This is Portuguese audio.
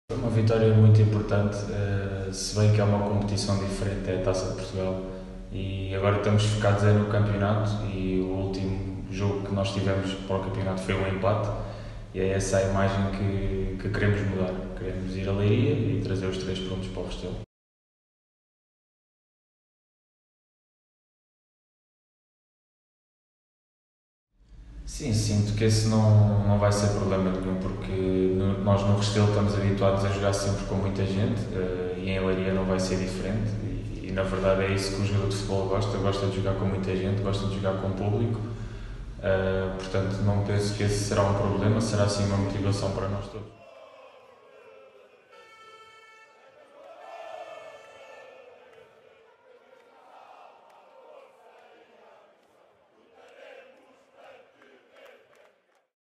Foi uma vitória muito importante, se bem que é uma competição diferente, é a Taça de Portugal, e agora estamos focados no campeonato e o último jogo que nós tivemos para o campeonato foi um empate e é essa a imagem que queremos mudar. Queremos ir a Leiria e trazer os 3 pontos para o Restelo. Sim, sinto que esse não vai ser problema nenhum, porque nós no Restelo estamos habituados a jogar sempre com muita gente, e em Leiria não vai ser diferente. E na verdade é isso que o jogador de futebol gosta de jogar com muita gente, gosta de jogar com o público. Portanto, não penso que esse será um problema, será sim uma motivação para nós todos.